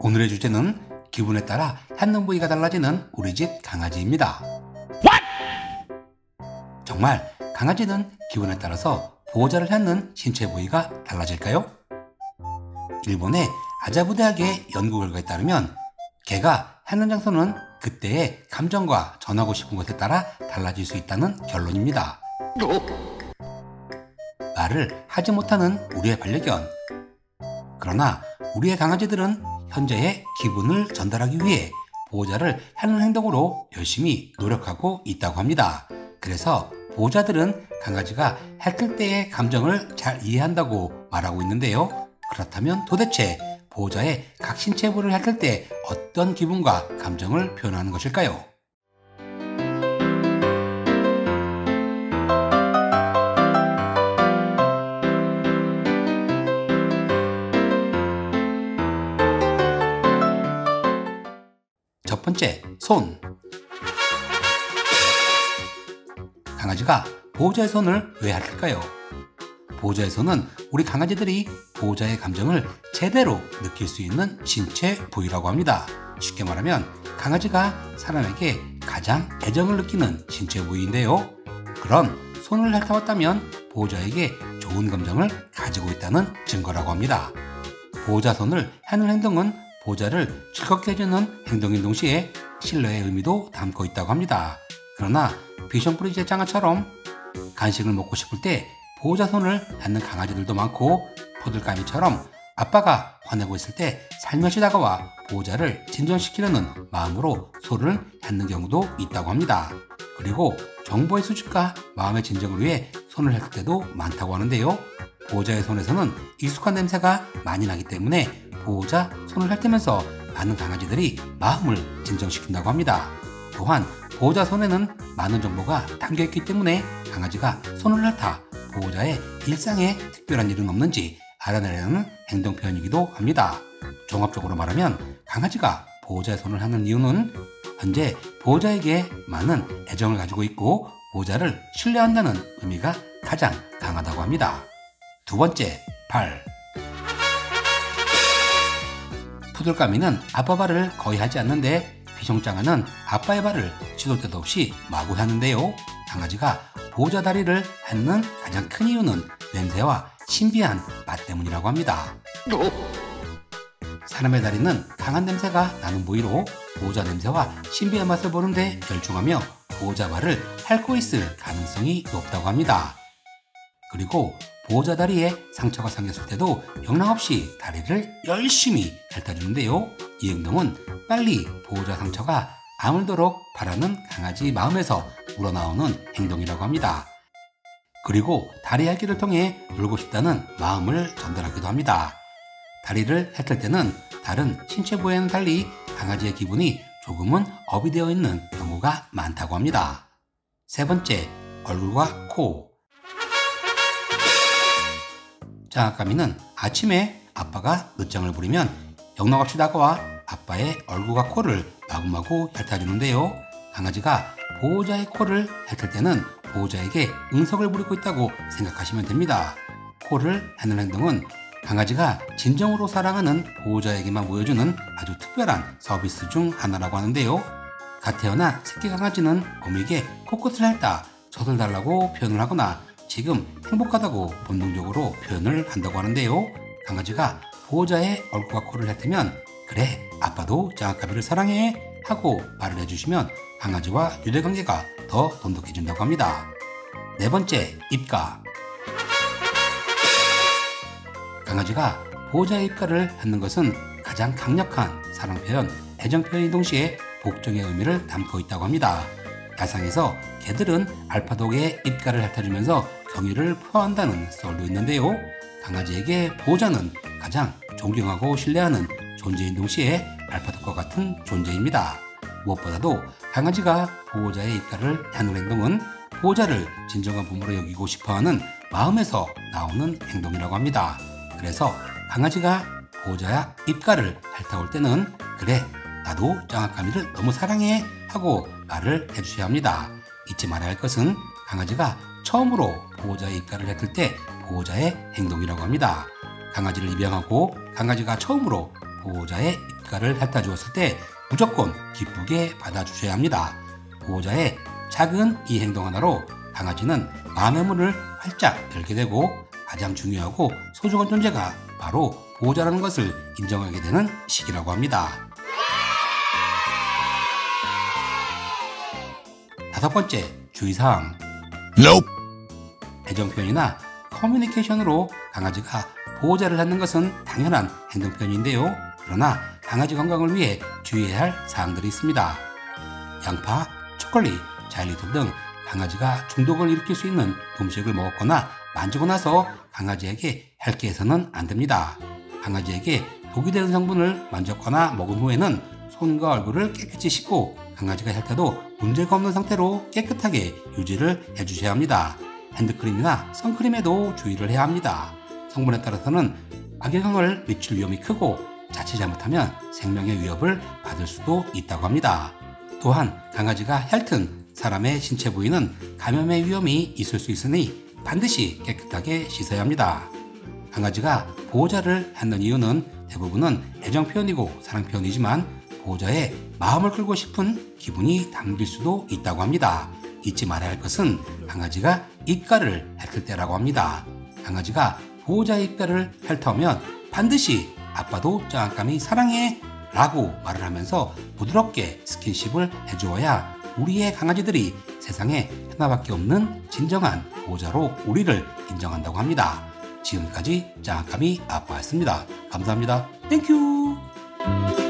오늘의 주제는 기분에 따라 핥는 부위가 달라지는 우리 집 강아지입니다. 정말 강아지는 기분에 따라서 보호자를 핥는 신체 부위가 달라질까요? 일본의 아자부대학의 연구 결과에 따르면 개가 핥는 장소는 그때의 감정과 전하고 싶은 것에 따라 달라질 수 있다는 결론입니다. 말을 하지 못하는 우리의 반려견. 그러나 우리의 강아지들은 현재의 기분을 전달하기 위해 보호자를 핥는 행동으로 열심히 노력하고 있다고 합니다. 그래서 보호자들은 강아지가 핥을 때의 감정을 잘 이해한다고 말하고 있는데요. 그렇다면 도대체 보호자의 각 신체 부위를 핥을 때 어떤 기분과 감정을 표현하는 것일까요? 첫 번째, 손. 강아지가 보호자의 손을 왜 핥을까요? 보호자의 손은 우리 강아지들이 보호자의 감정을 제대로 느낄 수 있는 신체 부위라고 합니다. 쉽게 말하면 강아지가 사람에게 가장 애정을 느끼는 신체 부위인데요. 그런 손을 핥아왔다면 보호자에게 좋은 감정을 가지고 있다는 증거라고 합니다. 보호자 손을 핥는 행동은 보호자를 즐겁게 해주는 행동인 동시에 신뢰의 의미도 담고 있다고 합니다. 그러나 비숑프리제 장아처럼 간식을 먹고 싶을 때 보호자 손을 핥는 강아지들도 많고, 푸들까미처럼 아빠가 화내고 있을 때 살며시 다가와 보호자를 진정시키려는 마음으로 손을 핥는 경우도 있다고 합니다. 그리고 정보의 수집과 마음의 진정을 위해 손을 핥을 때도 많다고 하는데요. 보호자의 손에서는 익숙한 냄새가 많이 나기 때문에 보호자 손을 핥으면서 많은 강아지들이 마음을 진정시킨다고 합니다. 또한 보호자 손에는 많은 정보가 담겨있기 때문에 강아지가 손을 핥아 보호자의 일상에 특별한 일은 없는지 알아내려는 행동 표현이기도 합니다. 종합적으로 말하면 강아지가 보호자의 손을 하는 이유는 현재 보호자에게 많은 애정을 가지고 있고 보호자를 신뢰한다는 의미가 가장 강하다고 합니다. 두 번째, 발. 푸들까미는 아빠 발을 거의 하지 않는데 비숑장아는 아빠의 발을 시도 때도 없이 마구 하는데요. 강아지가 보호자 다리를 핥는 가장 큰 이유는 냄새와 신비한 맛 때문이라고 합니다. 사람의 다리는 강한 냄새가 나는 부위로 보호자 냄새와 신비한 맛을 보는데 열중하며 보호자 발을 핥고 있을 가능성이 높다고 합니다. 그리고 보호자 다리에 상처가 생겼을 때도 영락없이 다리를 열심히 핥아주는데요. 이 행동은 빨리 보호자 상처가 아물도록 바라는 강아지 마음에서 우러나오는 행동이라고 합니다. 그리고 다리 핥기를 통해 놀고 싶다는 마음을 전달하기도 합니다. 다리를 핥을 때는 다른 신체 부위와는 달리 강아지의 기분이 조금은 업이 되어 있는 경우가 많다고 합니다. 세 번째, 얼굴과 코. 장아까미는 아침에 아빠가 늦잠을 부리면 영락없이 다가와 아빠의 얼굴과 코를 마구마구 핥아주는데요. 강아지가 보호자의 코를 핥을 때는 보호자에게 응석을 부리고 있다고 생각하시면 됩니다. 코를 핥는 행동은 강아지가 진정으로 사랑하는 보호자에게만 보여주는 아주 특별한 서비스 중 하나라고 하는데요. 갓 태어난 새끼 강아지는 어미에게 코끝을 핥아 젖을 달라고 표현을 하거나 지금 행복하다고 본능적으로 표현을 한다고 하는데요. 강아지가 보호자의 얼굴과 코를 핥으면 그래, 아빠도 장아까미를 사랑해 하고 말을 해주시면 강아지와 유대관계가 더 돈독해진다고 합니다. 네 번째, 입가. 강아지가 보호자의 입가를 핥는 것은 가장 강력한 사랑 표현, 애정 표현인 동시에 복종의 의미를 담고 있다고 합니다. 야상에서 개들은 알파독의 입가를 핥아주면서 경의를 표한다는 썰도 있는데요. 강아지에게 보호자는 가장 존경하고 신뢰하는 존재인 동시에 알파독과 같은 존재입니다. 무엇보다도 강아지가 보호자의 입가를 핥는 행동은 보호자를 진정한 부모로 여기고 싶어하는 마음에서 나오는 행동이라고 합니다. 그래서 강아지가 보호자의 입가를 핥아올 때는 그래, 나도 장아까미를 너무 사랑해 하고 말을 해주셔야 합니다. 잊지 말아야 할 것은 강아지가 처음으로 보호자의 입가를 핥을 때 보호자의 행동이라고 합니다. 강아지를 입양하고 강아지가 처음으로 보호자의 입가를 핥아 주었을 때 무조건 기쁘게 받아주셔야 합니다. 보호자의 작은 이 행동 하나로 강아지는 마음의 문을 활짝 열게 되고 가장 중요하고 소중한 존재가 바로 보호자라는 것을 인정하게 되는 시기라고 합니다. 5번째 주의사항. 애정 표현이나 커뮤니케이션으로 강아지가 보호자를 찾는 것은 당연한 행동 표현인데요. 그러나 강아지 건강을 위해 주의해야 할 사항들이 있습니다. 양파, 초콜릿, 자일리톨 등 강아지가 중독을 일으킬 수 있는 음식을 먹었거나 만지고 나서 강아지에게 핥게 해서는 안 됩니다. 강아지에게 독이 되는 성분을 만졌거나 먹은 후에는 손과 얼굴을 깨끗이 씻고 강아지가 핥아도 문제가 없는 상태로 깨끗하게 유지를 해주셔야 합니다. 핸드크림이나 선크림에도 주의를 해야 합니다. 성분에 따라서는 악영향을 미칠 위험이 크고 자칫 잘못하면 생명의 위협을 받을 수도 있다고 합니다. 또한 강아지가 핥은 사람의 신체 부위는 감염의 위험이 있을 수 있으니 반드시 깨끗하게 씻어야 합니다. 강아지가 보호자를 핥는 이유는 대부분은 애정 표현이고 사랑 표현이지만 보호자의 마음을 끌고 싶은 기분이 담길 수도 있다고 합니다. 잊지 말아야 할 것은 강아지가 입가를 핥을 때라고 합니다. 강아지가 보호자의 입가를 핥아오면 반드시 아빠도 짱깜이 사랑해 라고 말을 하면서 부드럽게 스킨십을 해주어야 우리의 강아지들이 세상에 하나밖에 없는 진정한 보호자로 우리를 인정한다고 합니다. 지금까지 짱깜이 아빠였습니다. 감사합니다. 땡큐.